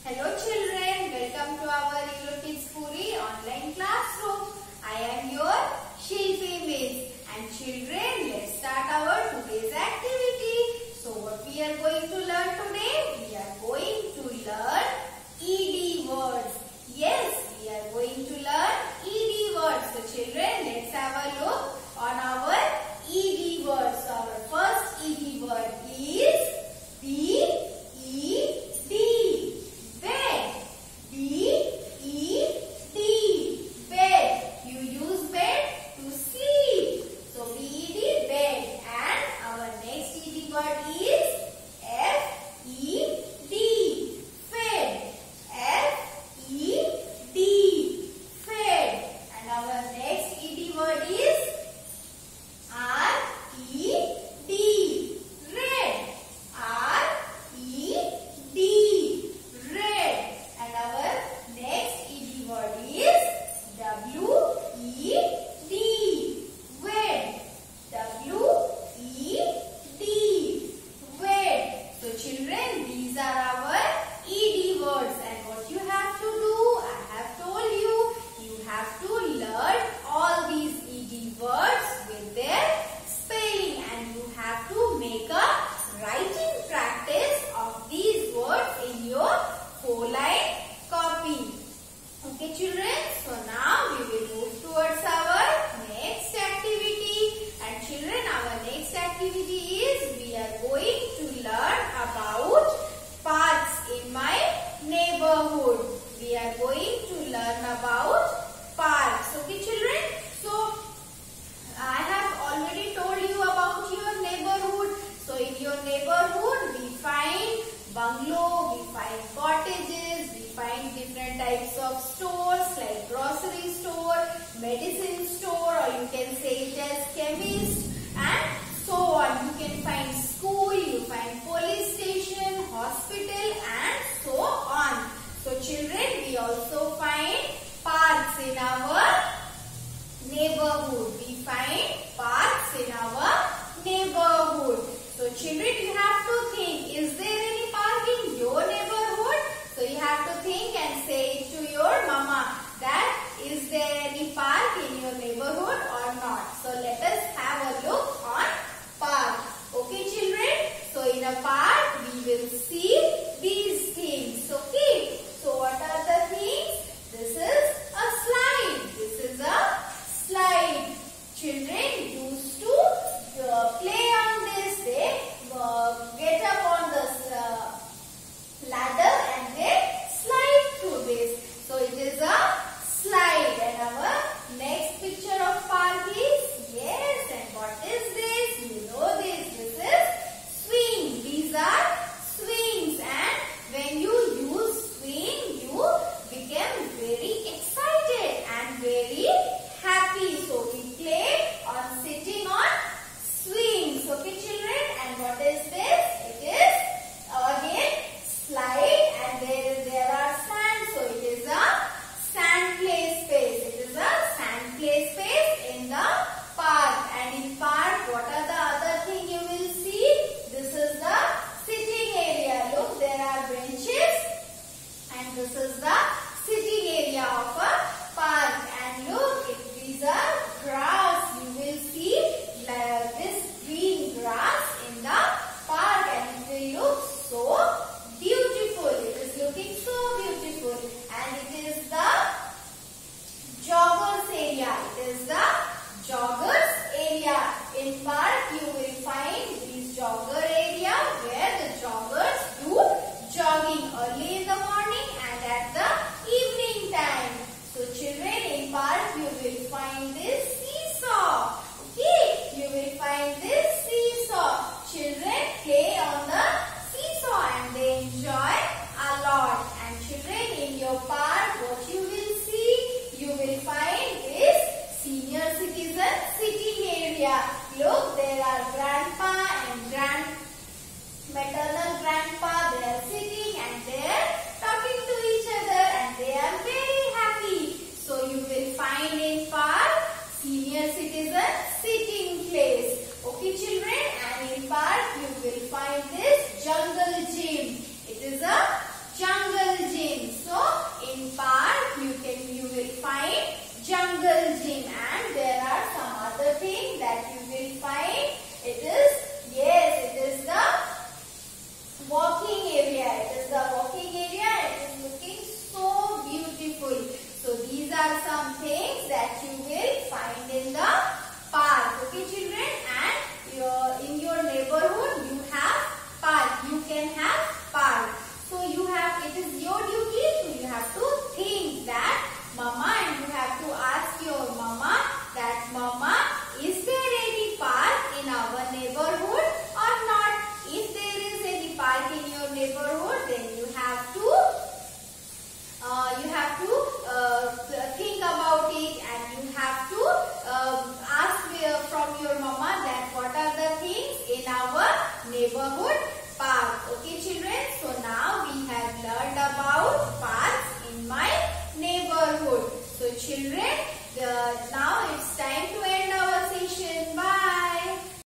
Hello children, welcome to our Kids Puri online classroom. I am your Shilpi Miss. And children, let's start our today's activity. So what we are going to learn today? We are going to learn ED words. Yes, we are going to learn ED words. So children, let's have a look on our ED words. So our first ED word is bed. Bed. B-E-D. Bed. You use bed to sleep. So B-E-D, bed. And our next ED word is F-E-D. Fed. F-E-D. Fed. And our next ED word is R-E-D. Red. R-E-D. Red. And our next ED word is W-E-D. Wed. W-E-D. Wed. So children, these are our ED words. And what you have to do, I have told you, you have to learn all these ED words with their spelling. And you have to make a writing practice of these words in your 4-line copy. Okay children, so now we will move towards our next activity. And children, our next activity is we are going to learn about parks in my neighborhood. We are going to learn about parks. Okay children, so I have already told you about your neighborhood. So in your neighborhood we find bungalow, we find cottages, we find different types of stores like grocery store, medicine store, or you can say it as chemist, and so on. You can find school, you find police station, hospital, and so on. So children, we also find parks in our neighborhood. We find parks in our neighborhood. So children, you have to think, is there any park in your neighborhood? So you have to think and say it to your mama that is there any park in your neighborhood or not. So let us have a look on park. Okay children, so in a park we will see these things. Okay, so what are the things? This is a slide. This is a slide. Children used to play on this. They get up on this ladder and they slide through this. So it is a slide. And our next picture of park is, yes, and what is this? You know this. This is swing. These are swings. And when you use swing, you become very excited and very happy. So we play on sitting on swings. Okay children, and what is this? It is again slide, and there are sand. So it is a sand play space. It is a sand play space in the park. And in park, what are the other thing you will see? This is the sitting area. Look, there are benches, and this is the